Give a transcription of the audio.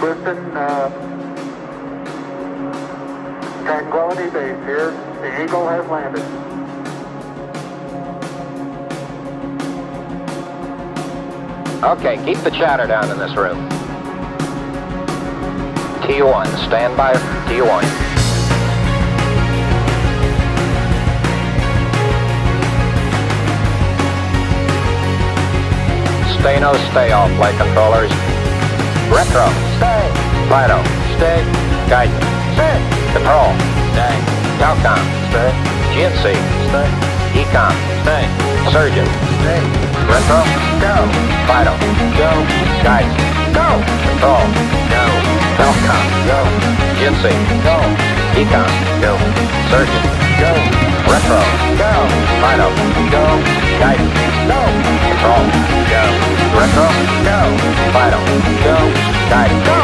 Listen, Tranquility Base here. The Eagle has landed. Okay, keep the chatter down in this room. T1, stand by T1. Stay no stay all flight controllers. Retro, stay. Fido, stay. Guidance, stay. Control, stay. Telcom, stay. GNC, stay. Ecom, stay. Surgeon, stay. Retro, go. Fido, go. Guidance, go. Control, go. Telcom, go. GNC, go. Ecom, go. Surgeon, go. Retro, go. Fido, go. Guidance, go. Control, go. Retro, go. Fido, go. Guidance, go.